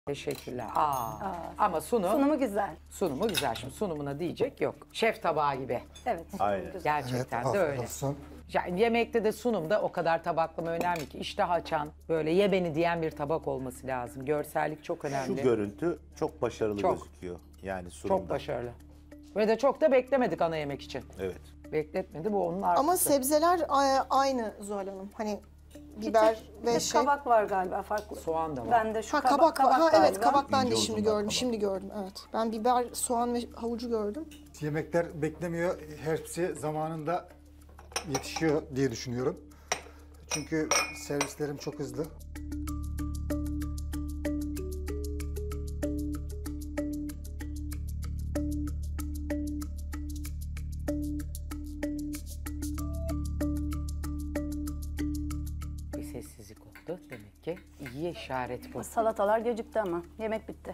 Teşekkürler. Ama Sunumu güzel. sunumu güzel. Şimdi sunumuna diyecek yok. Şef tabağı gibi. Evet. Aynen. Güzel. Gerçekten de afiyet öyle. olsun. Yani yemekte de sunumda o kadar tabaklama önemli ki iştah açan, böyle ye beni diyen bir tabak olması lazım. Görsellik çok Şu önemli. görüntü çok başarılı Çok. gözüküyor. Yani sunumda. Çok başarılı. Ve de çok da beklemedik ana yemek için. Evet. Bekletmedi, bu onun artısı. Ama sebzeler aynı Zuhal Hanım. Hani biber ve Bir kabak var galiba farklı. Soğan da var. Ben de şu Ha kabak var. Ha evet galiba. kabak ben de İnce şimdi uzunlar gördüm. kabak. Şimdi gördüm evet. Ben biber, soğan ve havucu gördüm. Yemekler beklemiyor. Hepsi zamanında yetişiyor diye düşünüyorum. Çünkü servislerim çok hızlı. Bir sessizlik oldu. Demek ki iyi işaret bu. Salatalar gecikti ama yemek bitti.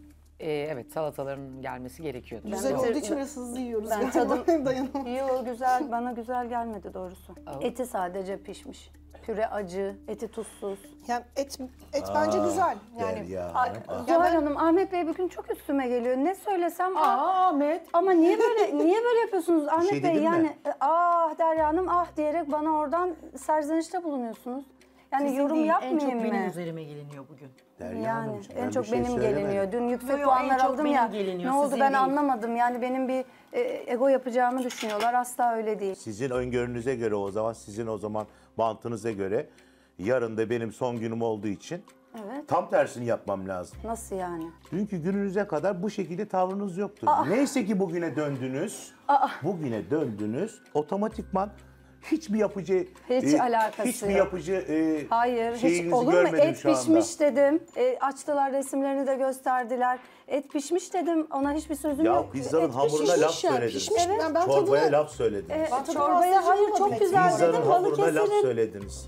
Evet, salataların gelmesi gerekiyordu. Güzel de- olduğu için biraz hızlı yiyoruz. Ben Yani tadım- dayanamam. Yo güzel, bana güzel gelmedi doğrusu. Eti sadece pişmiş. Püre acı, eti tuzsuz. Yani et bence güzel. Yani Derya. Zuhal Hanım, Ahmet Bey bugün çok üstüme geliyor. Ne söylesem Ahmet. ama niye böyle yapıyorsunuz Ahmet şey Bey? dedim Yani mi? Derya Hanım diyerek bana oradan serzenişte bulunuyorsunuz. Yani Sizin yorum değil, yapmayayım en çok benim mı? üzerime geliniyor bugün. Derya Yani Hanımcığım, en ben çok bir şey benim söylemedim. geliniyor. Dün yüksek Yo, en puanlar çok aldım benim ya. geliniyor, Ne oldu sizin ben değil. anlamadım. Yani benim bir ego yapacağımı düşünüyorlar. Asla öyle değil. Sizin öngörünüze göre o zaman, sizin o zaman mantığınıza göre yarın da benim son günüm olduğu için Evet. tam tersini yapmam lazım. Nasıl yani? Dünkü gününüze kadar bu şekilde tavrınız yoktu. Neyse ki bugüne döndünüz. Bugüne döndünüz. Otomatikman hiçbir yapıcı Hiç alakası hiçbir yok. yapıcı Hayır, hiç şeyinizi olur mu? görmedim Et şu anda. pişmiş dedim. Açtılar, resimlerini de gösterdiler. Et pişmiş dedim. Ona hiçbir sözüm Ya yok. pizzanın Et hamuruna pişmiş. laf yani, söylediniz. pişmiş. Ben Çorbaya tadını- laf söylediniz. Çorbaya fazla hayır acımadım. çok güzel Pizzanın dedim. hamuruna laf Balıkesir'in. söylediniz.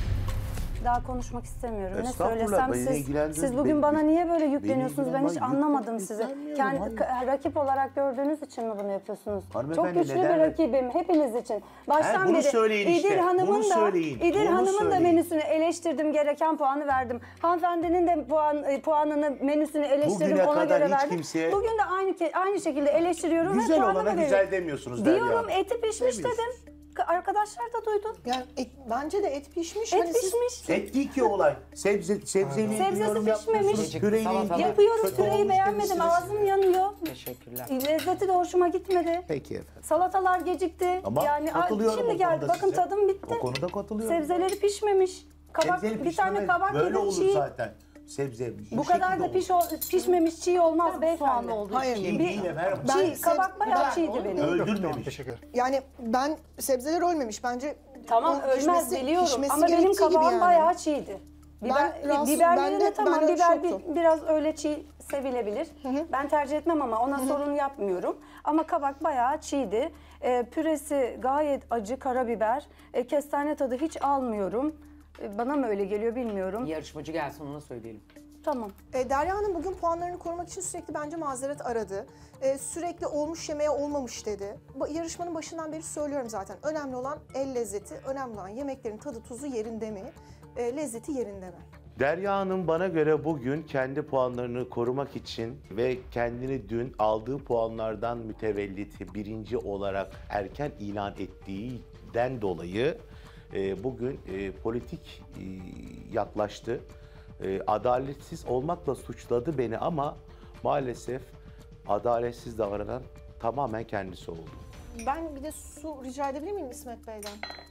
Daha konuşmak istemiyorum. Ne Estağfurullah, söylesem beni siz ilgilendirmez. bugün bana niye böyle Beni yükleniyorsunuz? Ben hiç ilgilenmez. anlamadım sizi. Yüklenmiyorum, Rakip olarak gördüğünüz için mi bunu yapıyorsunuz? Hanımefendi, Çok güçlü neden? bir rakibim hepiniz için. Baştan bunu beri söyleyin işte, İdil Hanım'ın bunu da söyleyin, İdil bunu Hanım'ın da söyleyin. menüsünü eleştirdim, gereken puanı verdim. Hanımefendinin de puanını, menüsünü eleştirdim, Bugüne ona kadar göre hiç verdim. kimseye- Bugün de aynı şekilde eleştiriyorum Güzel ve puanımı olana veriyorum. güzel demiyorsunuz Derya Diyorum Hanım. eti pişmiş Demiyorsunuz. dedim. Arkadaşlar da duydu. Yani bence de et pişmiş. Et Hani siz- pişmiş. Et değil ki olay. Sebzeyle ilgili Sebzesi yorum pişmemiş. yapmıyorsunuz. Püreyle Salatalık. ilgili Yapıyorum, kötü süreyi olmuş beğenmedim. demişsiniz. Ağzım yanıyor. Teşekkürler. Lezzeti de hoşuma gitmedi. Peki efendim. Salatalar gecikti. Ama yani katılıyorum şimdi o geldi. konuda Bakın size. tadım bitti. O konuda katılıyorum. Sebzeleri pişmemiş. Kabak, Sebzeli bir tane pişmeme kabak böyle yedim olur çiğ. zaten. Sebze Bu kadar da pişmemiş çiğ olmaz beyefendi. Soğanlı olduğu Hayır. için. Değil efendim. Çiğ, kabak bayağı çiğdi benim. Öldürmemiş. Teşekkür ederim. Yani ben sebzeler ölmemiş. Bence Tamam onun ölmez biliyorum pişmesi ama benim gerektiği gibi kabağım yani. bayağı çiğdi. Biberleri de tamam, ben biber şoktum. biraz öyle çiğ sevilebilir. Ben tercih etmem ama ona sorun yapmıyorum. Ama kabak bayağı çiğdi. Püresi gayet acı, karabiber. Kestane tadı hiç almıyorum. Bana mı öyle geliyor bilmiyorum. Yarışmacı gelsin ona söyleyelim. Tamam. Derya Hanım bugün puanlarını korumak için sürekli bence mazeret aradı. Sürekli olmuş yemeğe olmamış dedi. Yarışmanın başından beri söylüyorum zaten. Önemli olan el lezzeti, önemli olan yemeklerin tadı tuzu yerinde mi? Lezzeti yerinde mi? Derya Hanım bana göre bugün kendi puanlarını korumak için ve kendini dün aldığı puanlardan mütevellit birinci olarak erken ilan ettiğinden dolayı bugün politik yaklaştı. Adaletsiz olmakla suçladı beni ama maalesef adaletsiz davranan tamamen kendisi oldu. Ben bir de su rica edebilir miyim İsmet Bey'den?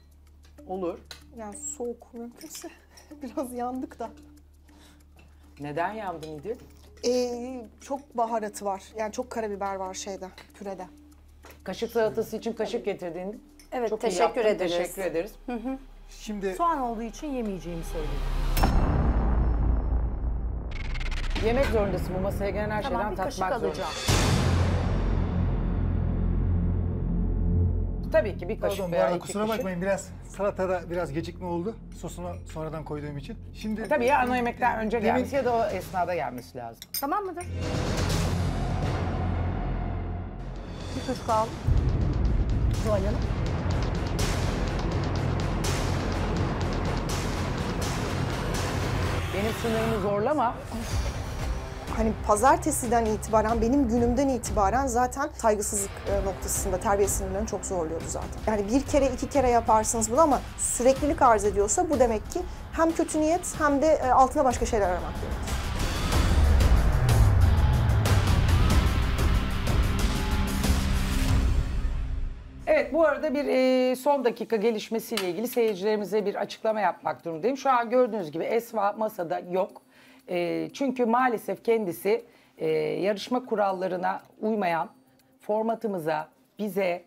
Olur. Yani soğuk mümkünse. Biraz yandık da. Neden yandın İdil? Çok baharatı var. Yani çok karabiber var pürede. Kaşık salatası için kaşık getirdin. Evet, Çok iyi teşekkür yaptın, ederiz. Teşekkür ederiz. Şimdi Soğan olduğu için yemeyeceğimi söyledim. Yemek zorundasın. Bu masaya gelen her Tamam, şeyden bir kaşık tatmak alacağım. zorundasın. Tabii ki bir kaşık pardon bu veya arada iki kusura kaşık. bakmayın biraz salatada biraz gecikme oldu. Sosunu sonradan koyduğum için. Şimdi Tabii ya ana yemekten önce Demin- gelmesi ya da o esnada gelmesi lazım. Tamam mıdır? Bir kaşık aldım. Zuhal Hanım. Benim sınırımı zorlama. hani pazartesiden itibaren, benim günümden itibaren zaten saygısızlık noktasında terbiye sınırlarını çok zorluyordu zaten. Yani bir kere iki kere yaparsınız bunu ama süreklilik arz ediyorsa bu demek ki hem kötü niyet hem de altına başka şeyler aramak demektir. Evet, bu arada bir son dakika gelişmesiyle ilgili seyircilerimize bir açıklama yapmak durumundayım. Şu an gördüğünüz gibi Esma masada yok. Çünkü maalesef kendisi yarışma kurallarına uymayan, formatımıza, bize,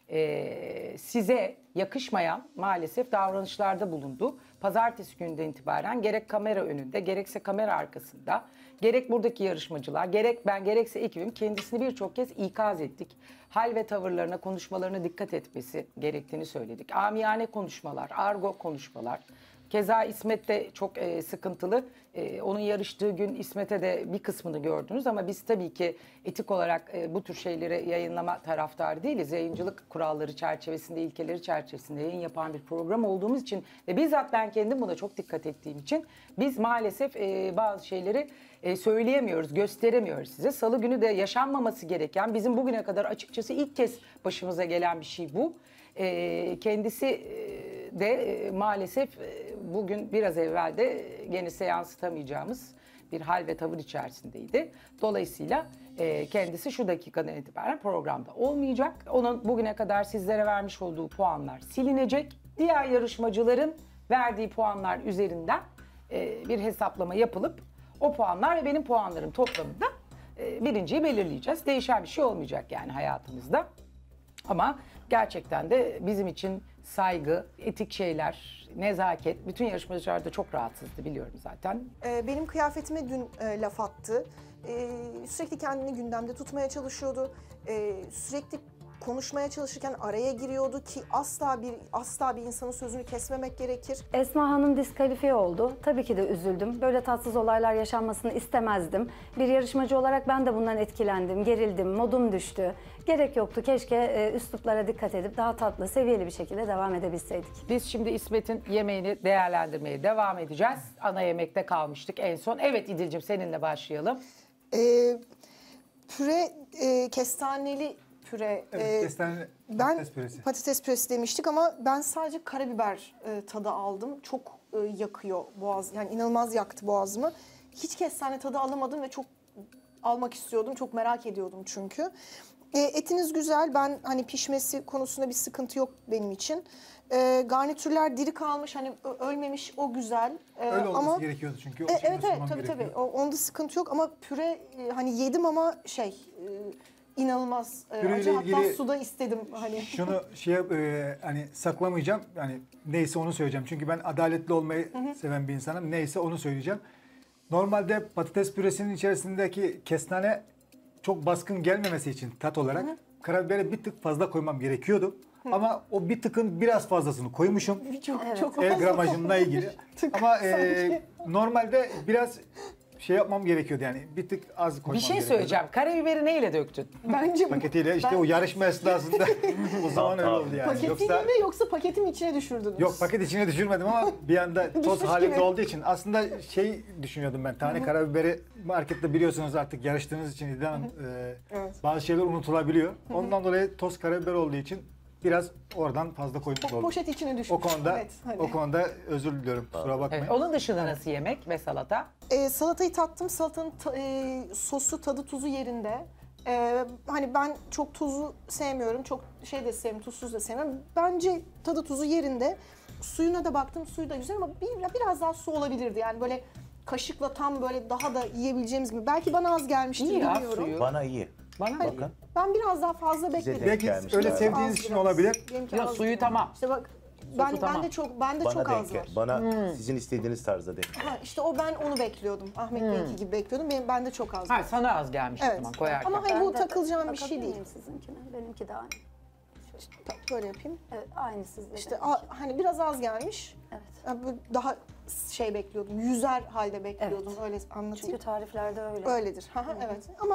size yakışmayan maalesef davranışlarda bulundu. Pazartesi günden itibaren gerek kamera önünde, gerekse kamera arkasında, gerek buradaki yarışmacılar, gerek ben, gerekse ekibim kendisini birçok kez ikaz ettik. Hal ve tavırlarına, konuşmalarına dikkat etmesi gerektiğini söyledik. Amiyane konuşmalar, argo konuşmalar. Keza İsmet de çok sıkıntılı. Onun yarıştığı gün İsmet'e de bir kısmını gördünüz ama biz tabii ki etik olarak bu tür şeyleri yayınlama taraftarı değiliz. Yayıncılık kuralları çerçevesinde, ilkeleri çerçevesinde yayın yapan bir program olduğumuz için ve bizzat ben kendim buna çok dikkat ettiğim için biz maalesef bazı şeyleri söyleyemiyoruz, gösteremiyoruz size. Salı günü de yaşanmaması gereken, bizim bugüne kadar açıkçası ilk kez başımıza gelen bir şey bu. Kendisi de maalesef bugün biraz evvel de gene yansıtamayacağımız bir hal ve tavır içerisindeydi. Dolayısıyla kendisi şu dakikadan itibaren programda olmayacak. Onun bugüne kadar sizlere vermiş olduğu puanlar silinecek. Diğer yarışmacıların verdiği puanlar üzerinden bir hesaplama yapılıp o puanlar ve benim puanlarım toplamında birinciyi belirleyeceğiz. Değişen bir şey olmayacak yani hayatımızda. Ama gerçekten de bizim için saygı, etik şeyler, nezaket, bütün yarışmacılar da çok rahatsızdı biliyorum zaten. Benim kıyafetime dün laf attı. Sürekli kendini gündemde tutmaya çalışıyordu. Sürekli konuşmaya çalışırken araya giriyordu ki asla bir insanın sözünü kesmemek gerekir. Esma Hanım diskalifiye oldu. Tabii ki de üzüldüm. Böyle tatsız olaylar yaşanmasını istemezdim. Bir yarışmacı olarak ben de bundan etkilendim, gerildim, modum düştü. Gerek yoktu. Keşke üsluplara dikkat edip daha tatlı, seviyeli bir şekilde devam edebilseydik. Biz şimdi İsmet'in yemeğini değerlendirmeye devam edeceğiz. Ana yemekte kalmıştık en son. Evet İdil'cim seninle başlayalım. Püre, kestaneli püre. Evet, kestane patates püresi. Patates püresi demiştik ama ben sadece karabiber tadı aldım. Çok yakıyor boğaz, yani inanılmaz yaktı boğazımı. Hiç kestane tadı alamadım ve çok almak istiyordum. Çok merak ediyordum çünkü. Etiniz güzel. Ben hani pişmesi konusunda bir sıkıntı yok benim için. Garnitürler diri kalmış, hani ölmemiş, o güzel. Öyle olması ama gerekiyordu çünkü. evet tabii. Onda sıkıntı yok ama püre hani yedim ama inanılmaz Püreyle acı. Hatta ilgili suda istedim hani. Şunu hani saklamayacağım. Yani neyse onu söyleyeceğim. Çünkü ben adaletli olmayı seven bir insanım. Neyse onu söyleyeceğim. Normalde patates püresinin içerisindeki kestane çok baskın gelmemesi için tat olarak karabiberi bir tık fazla koymam gerekiyordu. Ama o bir tıkın biraz fazlasını koymuşum. Çok El fazla gramajımla ilgili. Tık Ama sanki. normalde biraz yapmam gerekiyordu yani. Bir tık az koymam Bir şey gerekiyordu. söyleyeceğim. Karabiberi neyle döktün? Bence Paketiyle işte o yarışma esnasında o zaman öyle oldu yani. paketiyle mi yoksa paketin içine düşürdünüz? Yok, paket içine düşürmedim ama bir anda toz Düşmüş halinde gibi. olduğu için aslında düşünüyordum ben. Tane karabiberi markette biliyorsunuz artık yarıştığınız için İdil Hanım, Evet. bazı şeyler unutulabiliyor. Ondan dolayı toz karabiber olduğu için biraz oradan fazla koymuş oldum. Poşet içine düşmüş. O konuda Evet, hani. o konuda özür diliyorum. Kusura bakmayın. Evet. Onun dışında nasıl yemek ve salata? Salatayı tattım. Salatanın sosu, tadı, tuzu yerinde. Hani ben çok tuzlu sevmiyorum. Çok de sevmiyorum, tuzsuz da sevmiyorum. Bence tadı tuzu yerinde. Suyuna da baktım. Suyu da güzel ama biraz daha su olabilirdi. Yani böyle kaşıkla tam böyle daha da yiyebileceğimiz gibi. Belki bana az gelmiştir, İyi ya, bilmiyorum. suyu. Bana iyi. Bana Hani Bakın. ben biraz daha fazla bekledim. de- Belki gelmiş öyle galiba. sevdiğiniz Az için biraz. olabilir. Benimki Yok, az suyu değil. tamam. İşte bak tamam. bende Bana çok denk az gel. var. Bana sizin istediğiniz tarzda denk. Ha, işte ben onu bekliyordum. Ahmet Bey'inki gibi bekliyordum. Bende çok az Ha, var. sana az gelmiş o Evet. zaman koyarken. Ama hani bu takılacağım bir Bakabilir şey değil. miyim sizinkine? Benimki de aynı. Böyle yapayım. Evet, aynı sizde. İşte hani biraz az gelmiş. Evet. Yani böyle daha bekliyordum. Yüzer halde bekliyordum. Öyle anlatayım. Çünkü tariflerde öyle. Öyledir. Evet. Ama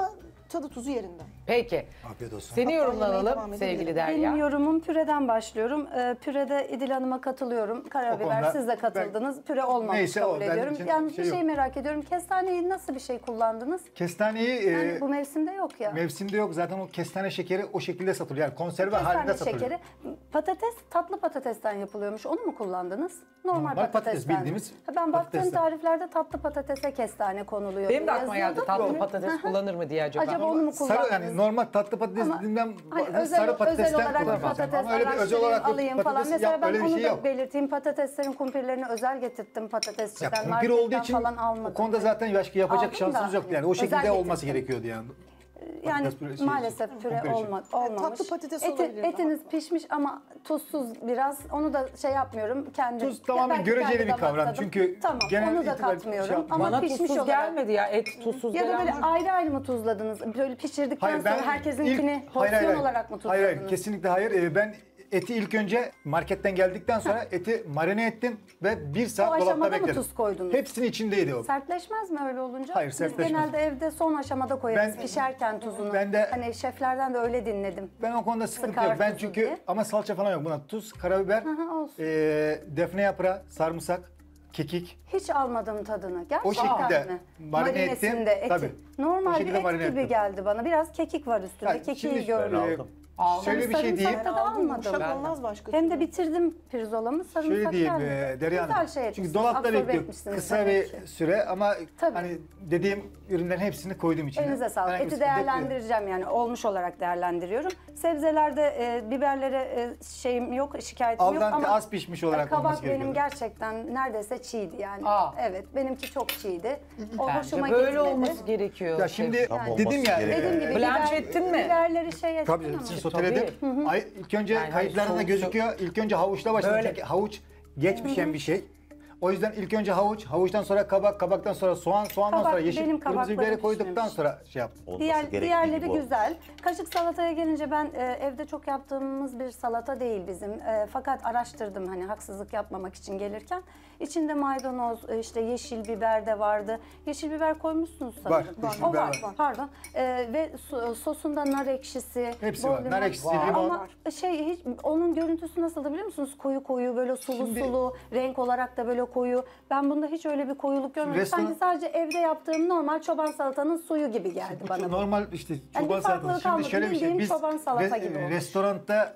tadı tuzu yerinde. Peki. Afiyet olsun. Seni Hatta yorumlanalım yemeğe devam sevgili edebilirim. Derya. Benim yorumum püreden başlıyorum. Pürede İdil Hanım'a katılıyorum. O Karabiber konuda siz de katıldınız. Püre olmamış Neyse o, kabul benim ediyorum. için Yalnız şey bir şey yok. merak ediyorum. Kestaneyi nasıl bir şey kullandınız? Kestaneyi Yani bu mevsimde yok ya. mevsimde yok. Zaten o kestane şekeri o şekilde satılıyor. Yani konserve halinde Kestane satılıyor. şekeri. Patates tatlı patatesten yapılıyormuş. Onu mu kullandınız? Normal Normal patates, patatesten. bildiğimiz Ben baktığım patatesten. tariflerde tatlı patatese kestane konuluyor. Benim de diye aklıma geldi yazıyordu. tatlı Hı. patates kullanır mı diye acaba. Acaba onu mu kullandınız? Sarı yani normal tatlı patates Ama dediğimden hani sarı özel patatesten olarak bir kullanmaz. patates Ama öyle bir özel olarak bir alayım falan. patates Mesela ben öyle bir onu şey da yok. belirteyim. Patateslerin kumpirlerini özel getirttim Ya patatesçiden. kumpir marketten olduğu için falan almadım. o konuda zaten başka yapacak Aldım şansınız da, yok yani. O özel şekilde olması getirdim. gerekiyordu yani. Yani Patates püresi- maalesef püre kumpir için. olmamış. tatlı patates olabilirdi Etiniz pişmiş ama tuzsuz biraz. Onu da şey yapmıyorum. Kendim. Tuz tamamen belki göreceli kendi bir kavram. damak tadım. Çünkü tamam, genel onu da itibariyle katmıyorum. şey yapmıyorum. ama Bana pişmiş tuzsuz olarak. gelmedi ya. Et tuzsuz Ya da gelen böyle var. ayrı ayrı mı tuzladınız? Böyle pişirdikten Hayır, sonra herkesinkini porsiyon olarak mı tuzladınız? Hayır, kesinlikle hayır. Ben eti ilk önce marketten geldikten sonra eti marine ettim ve bir O saat dolapta aşamada mı bekledim. tuz koydunuz? Hepsinin içindeydi o. Sertleşmez mi öyle olunca? Hayır, Biz sertleşmez. genelde evde son aşamada koyarız Ben- pişerken tuzunu. ben de- Hani şeflerden de öyle dinledim. Ben o konuda sıkıntı Sıkar yok. Ben tuzu çünkü diye. ama salça falan yok buna. Tuz, karabiber, hı, olsun. defne yaprağı, sarımsak, kekik. Hiç almadım tadını. Gerçekten O şekilde mi? marine ettim. Marinesinde eti. Tabii. O Normal bir şekilde et marine gibi ettim. geldi bana. Biraz kekik var üstünde. Yani Kekiği şimdi gördüm. aldım. Şöyle bir şey diyeyim. Sarımsak da almadım. Yumuşak olmaz başka Hem de türlü. bitirdim pirzolamı. Sarımsak Şöyle diyeyim gelmedi. Derya Güzel Hanım. şey Çünkü etmişsiniz, dolapta absorbe bekliyor etmişsiniz kısa demek bir ki. süre ama Tabii. hani dediğim ürünlerin hepsini koydum içine. Elinize sağlık. Herhangi bir Eti sıkıntı yok. değerlendireceğim yani olmuş olarak değerlendiriyorum. Sebzelerde biberlere şeyim yok, şikayetim Al yok dente ama az pişmiş olarak olması kabak benim gerekiyordu. gerçekten neredeyse çiğdi yani. Aa. Evet, benimki çok çiğdi. O hoşuma Bence böyle gitmedi. olması gerekiyor. Ya şimdi Tam olması dedim ya gerekiyor. Dediğim gibi Blanch ettin mi? biberleri şey ettim tabii ama. hepsini soteledim. İlk önce Yani kayıtlarında soğuk- gözüküyor. İlk önce havuçla başladım. Böyle. Çünkü havuç geç pişen bir şey. O yüzden ilk önce havuç, havuçtan sonra kabak, kabaktan sonra soğan, soğandan Kabak, sonra yeşil benim kırmızı biberi kabaklarım koyduktan pişmemiş. sonra şey yaptım. Olması gerektiği Diğerleri gibi oldu. güzel. Kaşık salataya gelince ben evde çok yaptığımız bir salata değil bizim. Fakat araştırdım hani haksızlık yapmamak için gelirken. İçinde maydanoz, işte yeşil biber de vardı. Yeşil biber koymuşsunuz sanırım. yeşil O biber var, var. pardon. Ve sosunda nar ekşisi, Hepsi bol var. limon. Nar ekşisi, limon. Ama hiç onun görüntüsü nasıldı biliyor musunuz? Koyu koyu böyle sulu Şimdi- sulu, renk olarak da böyle koyu. Ben bunda hiç öyle bir koyuluk görmedim. restoran- Sanki sadece evde yaptığım normal çoban salatanın suyu gibi geldi bana. bu. Normal işte Yani çoban bir farklılık salatası. Şimdi kalmadı. şöyle bir şey. Bildiğin Biz çoban salata gibi olmuş. restoranda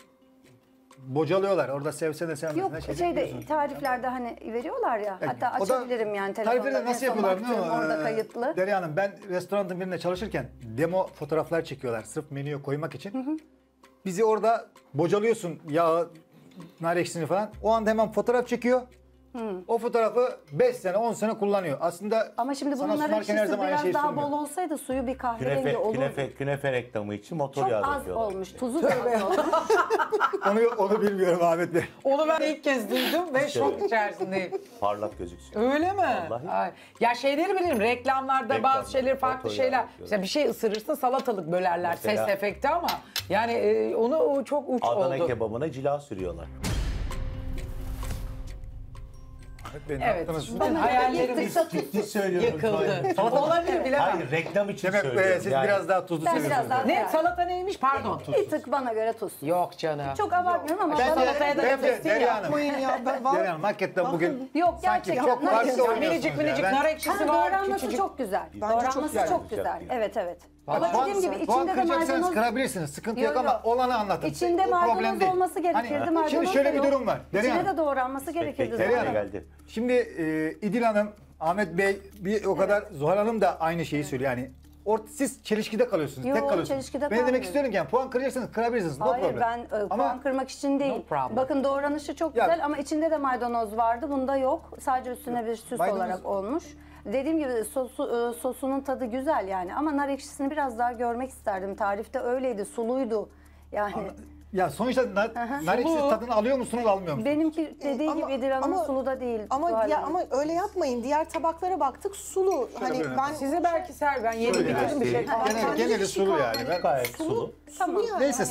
bocalıyorlar. Orada sevse de sevmese Yok de şeyde tariflerde hani veriyorlar ya. Hatta O da açabilirim yani tarifleri telefonda. de nasıl en son yapıyorlar biliyor baktığım musun? orada kayıtlı. Derya Hanım ben restoranın birinde çalışırken demo fotoğraflar çekiyorlar sırf menüye koymak için. Bizi orada bocalıyorsun yağı, nar ekşisini falan. O anda hemen fotoğraf çekiyor. O fotoğrafı 5 sene 10 sene kullanıyor. Aslında Ama şimdi sana bunun nar sunarken her ekşisi zaman aynı biraz şeyi daha sunmuyor. bol olsaydı suyu bir kahverengi olurdu. Künefe reklamı için motor Çok yağı az döküyorlar. olmuş. Tuzu da az olmuş. Onu bilmiyorum Ahmet Bey. Onu ben ilk kez duydum ve şok içerisindeyim. Parlak gözüksün. Öyle mi? Vallahi. Ay. Ya şeyleri bilirim reklamlarda Reklamlar, bazı şeyler farklı foto şeyler. yaratıyorlar. Mesela bir şey ısırırsın salatalık bölerler Mesela- ses efekti ama yani onu o çok uç Adana oldu. kebabına cila sürüyorlar. Ahmet Bey ne Evet. yaptınız? Bütün hayallerimiz Ciddi söylüyorum. yıkıldı. Olabilir bilemem. Hayır reklam için Demek söylüyorum. siz yani. biraz daha tuzlu Ben seviyorsunuz. biraz daha- Ne salata neymiş pardon. Bir tık bana göre tuz. Yok canım. Çok abartmıyorum ama Ben bana salataya da göre- nefes değil Derya ya. Hanım. Yapmayın ya. Derya Hanım hakikaten bugün Yok sanki gerçekten. çok nar farklı ekşisi- oynuyorsunuz Minicik minicik ya. nar ekşisi Ha, var. doğranması küçücük. çok güzel. Bence çok Doğranması güzel. çok güzel. Evet evet. Ama Puan- dediğim gibi puan içinde de kıracaksanız maydanoz kırabilirsiniz. Sıkıntı Yok, yok ama yok. olanı anlatın. İçinde O problem maydanoz değil. olması gerekirdi. Hani, Maydanoz şimdi da şöyle bir yok. durum var. Derya İçine Hanım. de doğranması gerekirdi. Derya zaten. geldi. Şimdi İdil Hanım, Ahmet Bey bir o kadar Zuhal Hanım da aynı şeyi söylüyor. Yani siz çelişkide kalıyorsunuz, Yok, tek kalıyorsunuz. çelişkide Ben demek kalmıyorum. istiyorum ki yani puan kıracaksınız, kırabilirsiniz. No Hayır problem. ben puan kırmak için değil. problem. Bakın doğranışı çok Ya- güzel ama içinde de maydanoz vardı. Bunda yok. Sadece üstüne bir süs Maydanoz- olarak olmuş. Dediğim gibi sosunun tadı güzel yani ama nar ekşisini biraz daha görmek isterdim. Tarifte öyleydi, suluydu. Yani Ya sonuçta nar ekşisi tadını alıyor musunuz, almıyor musunuz? benimki dediği Ama- gibi İdil Hanım ama- sulu da değil. Ama Zuhal ya, Hanım. ama öyle yapmayın. Diğer tabaklara baktık sulu. Hani böyle ben Size belki ser ben yeni Şöyle bitirdim bir şey. yani. Geneli sulu yani. Ben, Gayet sulu. sulu yani. neyse Hani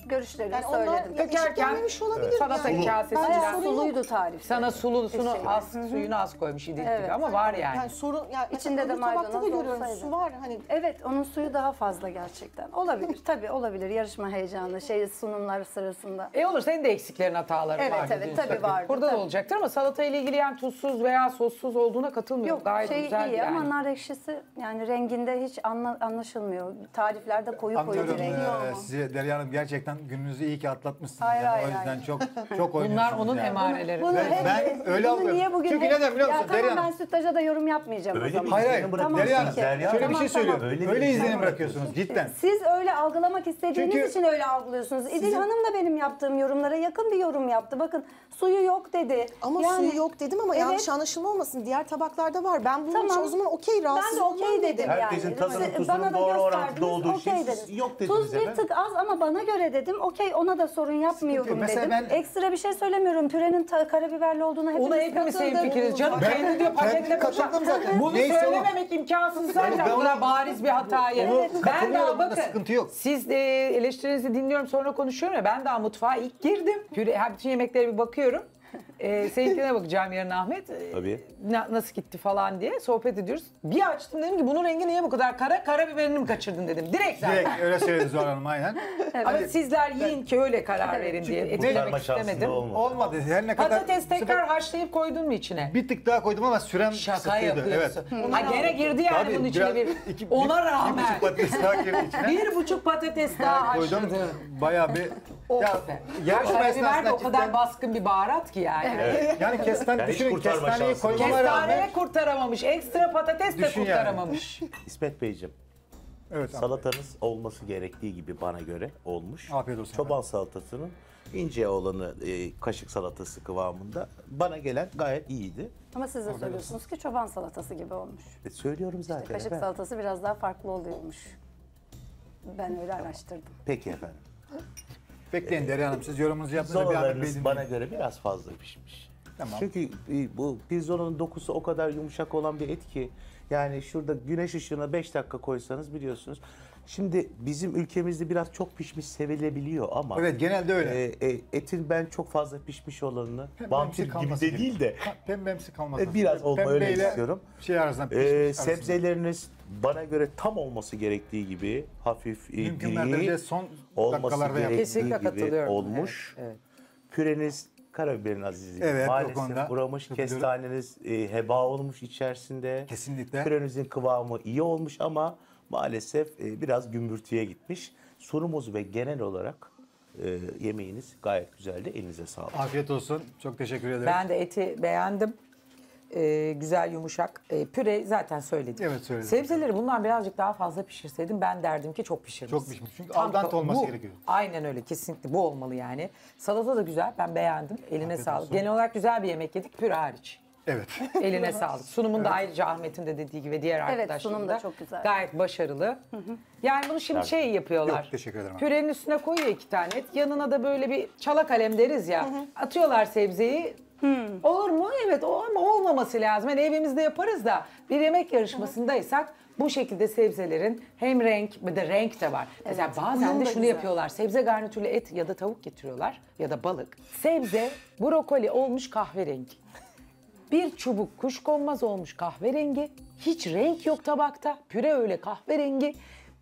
görüşlerini Yani onlar söyledim. ya eşit Dökerken gelmemiş olabilir. salata yani. kasesi Bence Bayağı sorun yok. suluydu tarif. Sana sulu Kesinlikle. az suyunu az koymuş İdil gibi Evet. ama var yani. Yani sorun yani İçinde mesela de öbür tabakta da maydanoz görüyorum olsaydı. su var hani Evet, onun suyu daha fazla gerçekten. Olabilir, tabii olabilir. Yarışma heyecanı, sunumlar sırasında. Olur senin de eksiklerin hataların Evet, vardı. evet, dün tabii söyledin. vardı, Burada da tabii. olacaktır ama salata ile ilgili yani tuzsuz veya sossuz olduğuna katılmıyorum. Yok, Gayet güzel iyi yani. ama nar ekşisi yani renginde hiç anlaşılmıyor. Tariflerde koyu Anlıyorum bir rengi. size Derya Hanım, gerçekten gününüzü iyi ki atlatmışsınız. Hayır, yani. hayır, O yüzden hayır. çok oynuyorsunuz. Bunlar onun yani. emareleri. Bunu Ben öyle bunu alıyorum. niye bugün Çünkü neden biliyor musun Ya tamam, Derya ben Hanım? sütlaca da yorum yapmayacağım o Öyle zaman. mi? Hayır hayır. İzlerini bırakın. Derya Hanım, peki. Derya şöyle Hanım. bir şey Tamam, söylüyorum. tamam. Öyle Öyle izlenim izlenim bırakıyorsunuz cidden. Siz öyle algılamak istediğiniz Çünkü için öyle algılıyorsunuz. İdil Hanım da benim yaptığım yorumlara yakın bir yorum yaptı. Bakın suyu yok dedi. ama Yani- suyu yok dedim ama Evet. yanlış anlaşılma olmasın. Diğer tabaklarda var. Ben bunun için Tamam. o zaman okey rahatsız Ben de okey olmam dedim yani. Herkesin tadının, Siz tuzunun bana da doğru orantıda gösterdiniz, olduğu okey şey dediniz. siz yok dediniz Tuz bir efendim. tık az ama bana göre dedim. Okey, ona da sorun yapmıyorum Sıkıntı yok. dedim. Mesela ben- Ekstra bir şey söylemiyorum. Pürenin karabiberli olduğuna hepimiz Ona hepimiz katıldık. hemfikiriz. Canım Ben- kendi diyor paketle ben katıldım zaten. Bunu Neyse o. söylememek imkansız zaten. Ben Bu ona- kadar bariz bir hatayı. Onu Ben katılıyorum, daha bunda bakın. sıkıntı yok. Siz de eleştirinizi dinliyorum sonra konuşuyorum ya. Ben daha mutfağa ilk girdim. Bütün yemeklere bir bakıyorum. Seninkine bakacağım yarın Ahmet. Tabii. Nasıl gitti falan diye sohbet ediyoruz. Bir açtım dedim ki bunun rengi niye bu kadar kara? Karabiberini mi kaçırdın dedim. Direkt zaten. Direkt öyle söyledi Zuhal Hanım aynen. Ama sizler yiyin ki öyle karar verin diye etkilemek Kurtarma şansında istemedim. olmadı. Olmadı. Her ne kadar... Patates tekrar haşlayıp koydun mu içine? Bir tık daha koydum ama sürem Şaka kısıtlıydı. yapıyorsun. Evet. Ha gene girdi yani Tabii, bunun içine biraz- bir. Ona rağmen. 1,5 patates daha girdi içine. 1,5 patates daha koydum. haşladı. Bayağı bir... Of Ya, be. yarışma Karabiber de esnasında o kadar cidden... baskın bir baharat ki yani. Yani kestane, Yani hiç düşünün kurtarma kestaneyi şansı yok. koymama rağmen... Kestane kurtaramamış. Ekstra patates de Düşün yani. kurtaramamış. İsmet Beyciğim, Evet, salatanız olması gerektiği gibi bana göre olmuş. Afiyet olsun Çoban salatasının ince olanı kaşık salatası kıvamında bana gelen gayet iyiydi. Ama siz de söylüyorsunuz ki çoban salatası gibi olmuş. Söylüyorum zaten Kaşık efendim. salatası biraz daha farklı oluyormuş. Ben öyle araştırdım. Peki efendim. Bekleyin Derya Hanım, siz yorumunuzu yaptınız. Bir Ahmet Bey Zolalarınız dinleyin. bana göre biraz fazla pişmiş. Tamam. Çünkü bu pirzolanın dokusu o kadar yumuşak olan bir et ki yani şurada güneş ışığına 5 dakika koysanız biliyorsunuz. Şimdi bizim ülkemizde biraz çok pişmiş sevilebiliyor ama Evet, genelde öyle. Etin ben çok fazla pişmiş olanını Pembemsi vampir gibi kalması de gerekiyor. değil de Pembemsi kalmasın. biraz olma öyle Pembeyle istiyorum. Şey arasında pişmiş arasında. Sebzeleriniz bana göre tam olması gerektiği gibi hafif Mümkün diri mertebe son olması dakikalarda yapın. gerektiği Kesinlikle gibi katılıyorum. olmuş. Evet, evet. Püreniz karabiberin azizliği. Evet, o Maalesef konuda uğramış. katılıyorum. Kestaneniz heba olmuş içerisinde. Kesinlikle. Pürenizin kıvamı iyi olmuş ama maalesef biraz gümbürtüye gitmiş. Sunumuz ve genel olarak yemeğiniz gayet güzeldi. Elinize sağlık. Afiyet olsun. Çok teşekkür ederim. Ben de eti beğendim. Güzel yumuşak. Püre zaten söyledim. Evet, söyledim. Sebzeleri bundan birazcık daha fazla pişirseydim ben derdim ki çok pişirmişsin. Çok pişmiş. Çünkü al dente olması bu, gerekiyor. Aynen öyle, kesinlikle bu olmalı yani. Salata da güzel, ben beğendim. Eline Afiyet sağlık. olsun. Genel olarak güzel bir yemek yedik, püre hariç. Evet. Eline sağlık. Sunumunda ayrıca Ahmet'in de dediği gibi diğer arkadaşlarım sunum da çok güzel. gayet başarılı. Yani bunu şimdi şey yapıyorlar. Yok, teşekkür ederim. Pürenin üstüne koyuyor 2 tane et. Yanına da böyle bir çala kalem deriz ya. Atıyorlar sebzeyi. Olur mu? Evet ama olmaması lazım. Yani evimizde yaparız da bir yemek yarışmasındaysak bu şekilde sebzelerin hem renk bir de renk de var. Mesela bazen uyum de da şunu güzel. yapıyorlar. Sebze garnitürlü et ya da tavuk getiriyorlar ya da balık. Sebze brokoli olmuş kahverengi. Bir çubuk kuşkonmaz olmuş kahverengi. Hiç renk yok tabakta. Püre öyle kahverengi.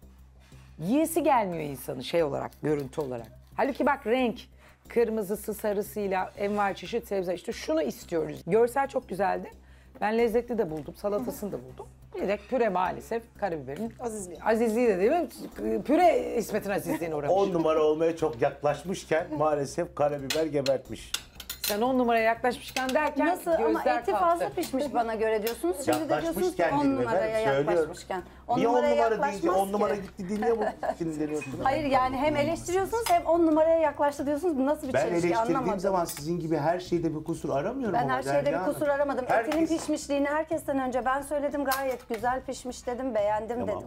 Yiyesi gelmiyor insanın şey olarak, görüntü olarak. Halbuki bak renk, kırmızısı, sarısıyla envai çeşit sebze. İşte şunu istiyoruz. Görsel çok güzeldi. Ben lezzetli de buldum, salatasını da buldum. Bir de püre maalesef karabiberin Azizliği. azizliği de değil mi? Püre İsmet'in azizliğine uğramış. 10 numara olmaya çok yaklaşmışken maalesef karabiber gebertmiş. Sen 10 numaraya yaklaşmışken derken Nasıl ama gözler eti kalktı. fazla pişmiş bana göre diyorsunuz. Şimdi de diyorsunuz ki Yaklaşmışken 10 dedim numaraya efendim, söylüyorum. yaklaşmışken. 10 Niye 10 numaraya numara deyince yaklaşmaz 10 numara ki. gitti değil ya bu sinirleniyorsunuz. Hayır yani hem eleştiriyorsunuz hem 10 numaraya yaklaştı diyorsunuz. Bu nasıl bir Ben çelişki eleştirdiğim anlamadım. zaman sizin gibi her şeyde bir kusur aramıyorum Ben ama her şeyde Derya bir Hanım. kusur aramadım. Herkes- Etinin pişmişliğini herkesten önce ben söyledim. Gayet güzel pişmiş dedim, beğendim Tamam. dedim.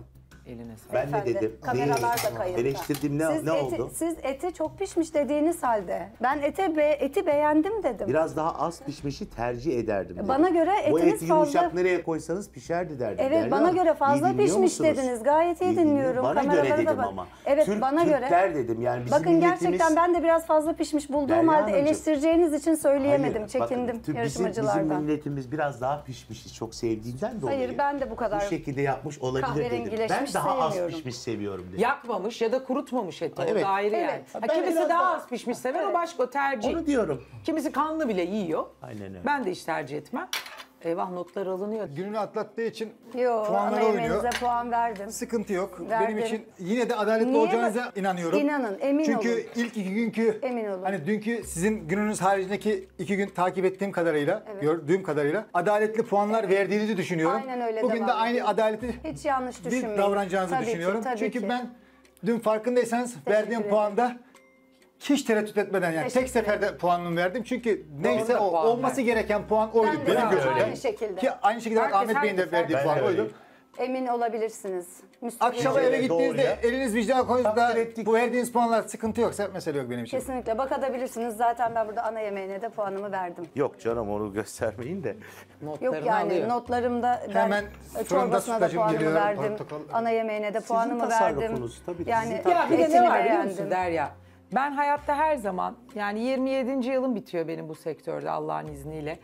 Eline sağlık. Ben ne Beyefendi, dedim? kameralar da kayıtta. Eleştirdiğim ne oldu? Siz eti çok pişmiş dediğiniz halde ben eti beğendim dedim. Biraz daha az pişmişi tercih ederdim dedim. Bana göre Bu etiniz eti yumuşak fazla- nereye koysanız pişerdi derdim. Evet, Derya bana Hanım. göre fazla İyi dinliyor pişmiş musunuz? dediniz. Gayet iyi dinliyorum. dinliyorum. Bana Kameralara göre da dedim bak. ama. Evet, bana göre. Türkler dedim yani bizim Bakın milletimiz... gerçekten ben de biraz fazla pişmiş bulduğum Derya halde Hanımcığım. eleştireceğiniz için söyleyemedim. Hayır, Çekindim bakın, bizim yarışmacılardan. milletimiz biraz daha pişmişi çok sevdiğinden dolayı. Hayır, ben de bu kadar Bu şekilde yapmış olabilir dedim. Ben kahverengileşmiş daha az sevmiyorum. pişmiş seviyorum dedim. Yakmamış ya da kurutmamış eti. Evet. O da ayrı yani. Evet. Ha, Ben kimisi biraz daha daha- az pişmiş sever, o başka, o tercih. Onu diyorum. Kimisi kanlı bile yiyor. Aynen öyle. Ben de hiç tercih etmem. Eyvah, notlar alınıyor. Gününü atlattığı için Yo, ana puanlara oynuyor. yemeğinize puan verdim. Sıkıntı yok. Verdim. Benim için yine de adaletli Niye olacağınıza inanıyorum. İnanın, emin Çünkü olun. ilk 2 günkü, Emin olun. hani dünkü sizin gününüz haricindeki 2 gün takip ettiğim kadarıyla, gördüğüm kadarıyla adaletli puanlar verdiğinizi düşünüyorum. Aynen öyle Bugün de devam aynı ediyor. adaleti Hiç yanlış düşünmeyin. davranacağınızı Tabii ki, düşünüyorum. tabii Çünkü ki. ben dün farkındaysanız verdiğim ederim. puanda hiç tereddüt etmeden yani Teşekkür tek seferde puanımı verdim. Çünkü neyse da o puan olması verdin. gereken puan oydu. Ben de Benim gözümde. aynı şekilde. Ki aynı şekilde Herkes, Ahmet Bey'in de herkes, verdiği herkes. puan Ben de oydu. öyleyim. Emin olabilirsiniz. Müslüman. Akşama eve Evet, gittiğinizde doğru eliniz vicdan koyunuzda Takdir ettik. bu verdiğiniz puanlar sıkıntı yoksa mesele yok benim için. Kesinlikle bakabilirsiniz. Zaten ben burada ana yemeğine de puanımı verdim. Yok canım onu göstermeyin de. Notlarını Yok yani alıyor. notlarımda ben Hemen fırında çorbasına da sütlacım puanımı geliyor, verdim. portakal. Ana yemeğine de puanımı verdim. tasarrufunuz, tabii ki Yani sizin Ya bir de etini ne var biliyor beğendim. musun Derya? Ben hayatta her zaman, yani 27. yılım bitiyor benim bu sektörde Allah'ın izniyle.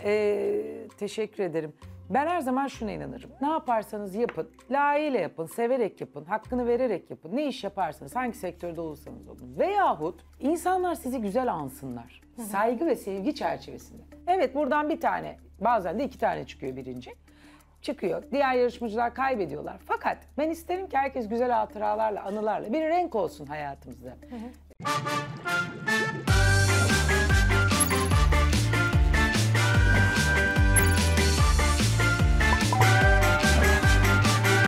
Teşekkür ederim. Ben her zaman şuna inanırım. Ne yaparsanız yapın, layığıyla yapın, severek yapın, hakkını vererek yapın. Ne iş yaparsanız, hangi sektörde olursanız olun. Veyahut insanlar sizi güzel ansınlar. Saygı ve sevgi çerçevesinde. Evet, buradan bir tane, bazen de 2 tane çıkıyor birinci. Çıkıyor. Diğer yarışmacılar kaybediyorlar. Fakat ben isterim ki herkes güzel hatıralarla, anılarla bir renk olsun hayatımızda.